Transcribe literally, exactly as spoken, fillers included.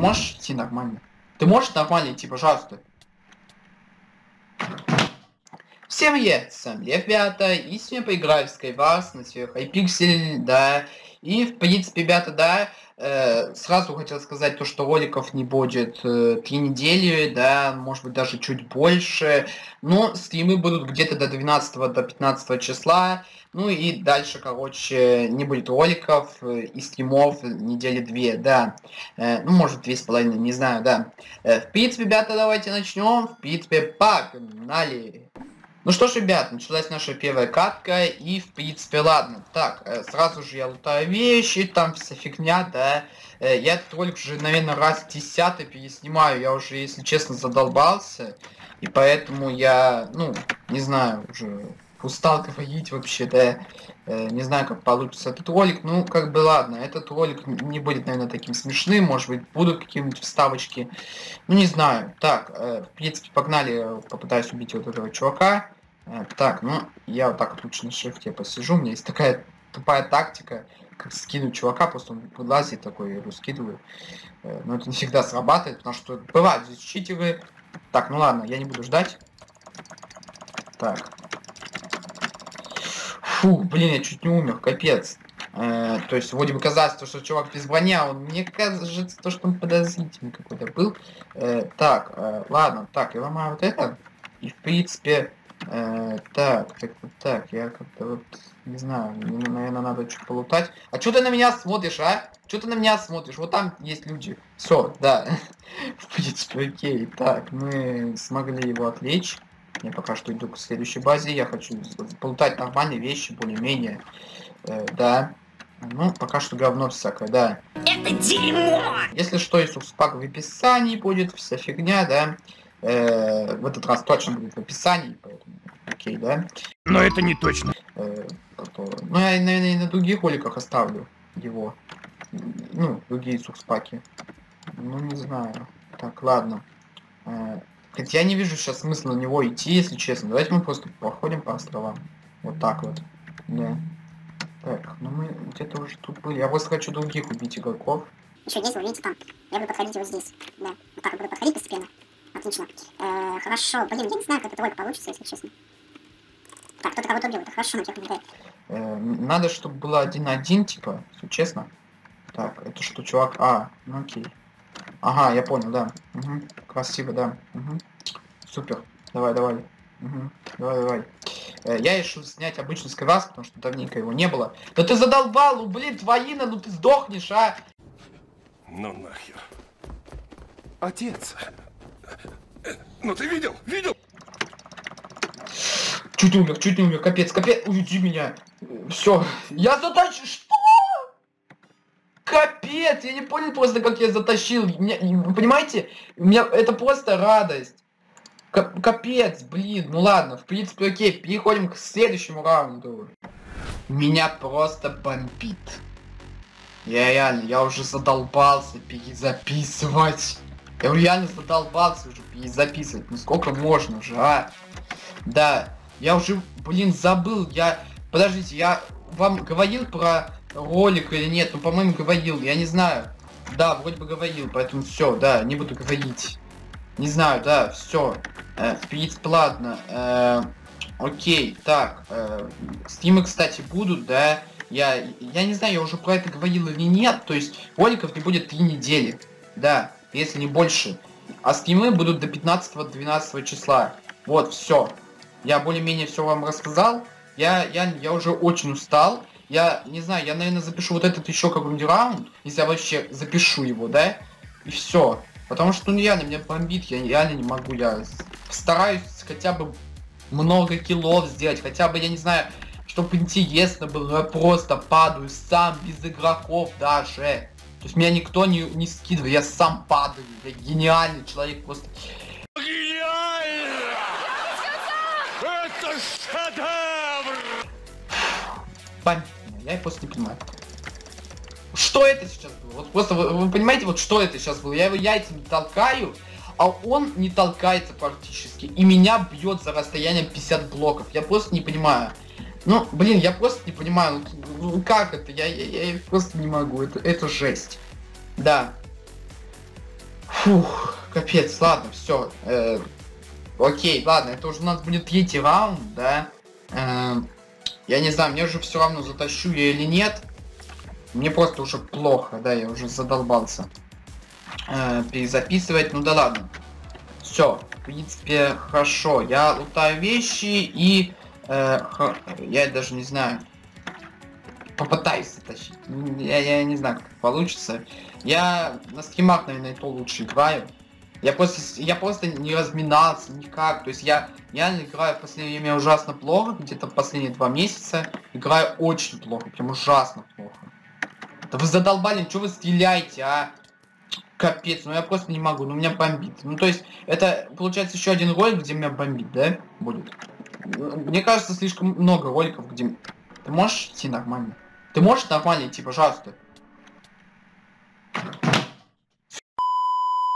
можешь идти нормально? Ты можешь нормально идти, пожалуйста? Всем привет, с вами ребята, и сегодня поиграю в Skywars на себе Hypixel, да, и в принципе, ребята, да, э, сразу хотел сказать то, что роликов не будет э, три недели, да, может быть даже чуть больше, но стримы будут где-то до двенадцатого, до пятнадцатого числа, ну и дальше, короче, не будет роликов э, и стримов недели две, да, э, ну может две с половиной, не знаю, да. Э, в принципе, ребята, давайте начнем, в принципе, погнали! Ну что ж, ребят, началась наша первая катка, и в принципе, ладно. Так, э, сразу же я лутаю вещи, там вся фигня, да. Э, я этот ролик уже, наверное, раз десятый переснимаю, я уже, если честно, задолбался. И поэтому я, ну, не знаю, уже устал говорить вообще, да. Э, не знаю, как получится этот ролик, ну, как бы, ладно, этот ролик не будет, наверное, таким смешным, может быть, будут какие-нибудь вставочки. Ну, не знаю. Так, э, в принципе, погнали, попытаюсь убить вот этого чувака. Э, так, ну, я вот так вот лучше на шрифте посижу. У меня есть такая тупая тактика, как скинуть чувака, просто он вылазит такой, я его скидываю. Э, но это не всегда срабатывает, потому что бывают здесь читеры. Так, ну ладно, я не буду ждать. Так. Фу, блин, я чуть не умер, капец. Э, то есть, вроде бы казалось, что чувак без брони, а он, мне кажется, то, что он подозрительный какой-то был. Э, так, э, ладно, так, я ломаю вот это. И, в принципе, э, так, так, так, я как-то вот, не знаю, мне, наверное, надо чуть полутать. А что ты на меня смотришь, а? Что ты на меня смотришь? Вот там есть люди. Все, да. В принципе, окей. Так, мы смогли его отвлечь. Я пока что иду к следующей базе. Я хочу полутать нормальные вещи, более-менее. Э, да. Ну, пока что говно всякое, да. Это дерьмо! Если что, Иисус пак в описании будет, вся фигня, да. Э, в этот раз точно будет в описании, поэтому окей, да. Но это не точно. Э, то... Ну, я, наверное, и на других роликах оставлю его. Ну, другие сукспаки. Ну, не знаю. Так, ладно. Э, хотя я не вижу сейчас смысла на него идти, если честно. Давайте мы просто походим по островам. Вот так вот. Да. Так, ну мы где-то уже тут были. Я просто хочу других убить игроков. Еще здесь, вы видите, там. Я буду подходить вот здесь. Да. Вот так буду подходить постепенно. Отлично. Э, хорошо. Блин, я не знаю, как это ролик получится, если честно. Так, кто-то кого-то убил. Это хорошо, на тех умирает. Э, надо, чтобы было один на один, типа, все честно. Так, это что, чувак? А, ну окей. Ага, я понял, да. Угу. Красиво, да. Угу. Супер. Давай, давай. Угу. Давай, давай. Э, я решил снять обычный Skywars, потому что давненько его не было. Да ты задолбал, ну блин, твоина, ну ты сдохнешь, а! Ну нахер. Отец. Ну ты видел? Видел? Чуть не умер, чуть не умер, капец, капец, уйди меня. Все, я затащил. Что? Капец, я не понял просто, как я затащил. Меня, вы понимаете? У меня это просто радость. Капец, блин, ну ладно, в принципе, окей, переходим к следующему раунду. Меня просто бомбит. Я реально, я уже задолбался перезаписывать. Я реально задолбался уже перезаписывать. Ну сколько можно уже, а? Да, я уже, блин, забыл, я... Подождите, я вам говорил про ролик или нет? Ну, по-моему, говорил, я не знаю. Да, вроде бы говорил, поэтому все, да, не буду говорить. Не знаю, да, все. Э, в принципе, ладно. Э, окей, так. Э, стримы, кстати, будут, да. Я, я не знаю, я уже про это говорил или нет. То есть роликов не будет три недели. Да, если не больше. А стримы будут до пятнадцатого-двенадцатого числа. Вот, все. Я более-менее все вам рассказал. Я, я, я уже очень устал. Я не знаю, я, наверное, запишу вот этот еще какой-нибудь раунд. Если я вообще запишу его, да. И все. Потому что, ну, реально, меня бомбит, я реально не могу, я стараюсь хотя бы много киллов сделать, хотя бы, я не знаю, чтобы интересно было, я просто падаю сам, без игроков даже. То есть меня никто не, не скидывает, я сам падаю, я гениальный человек, просто... Гениально! Это шедевр! Бомбит меня, я просто не понимаю. Что это сейчас было? Вот просто вы, вы понимаете, вот что это сейчас было? Я его яйцами толкаю, а он не толкается практически. И меня бьет за расстоянием пятьдесят блоков. Я просто не понимаю. Ну, блин, я просто не понимаю, ну, ну как это? Я, я, я просто не могу. Это, это жесть. Да. Фух, капец, ладно, все. Э, окей, ладно, это уже у нас будет третий раунд, да. Э, я не знаю, мне уже все равно, затащу я или нет. Мне просто уже плохо, да, я уже задолбался э, перезаписывать. Ну да ладно. Все, в принципе, хорошо. Я лутаю вещи и э, я даже не знаю. Попытаюсь затащить. Я, я не знаю, как получится. Я на стримах, наверное, то лучше играю. Я просто, я просто не разминался никак. То есть я реально играю в последнее время ужасно плохо. Где-то последние два месяца играю очень плохо. Прям ужасно плохо. Да вы задолбали, что вы стреляете, а? Капец, ну я просто не могу, ну меня бомбит. Ну то есть, это получается еще один ролик, где меня бомбит, да? Будет. Мне кажется, слишком много роликов, где... Ты можешь идти нормально? Ты можешь нормально идти, пожалуйста?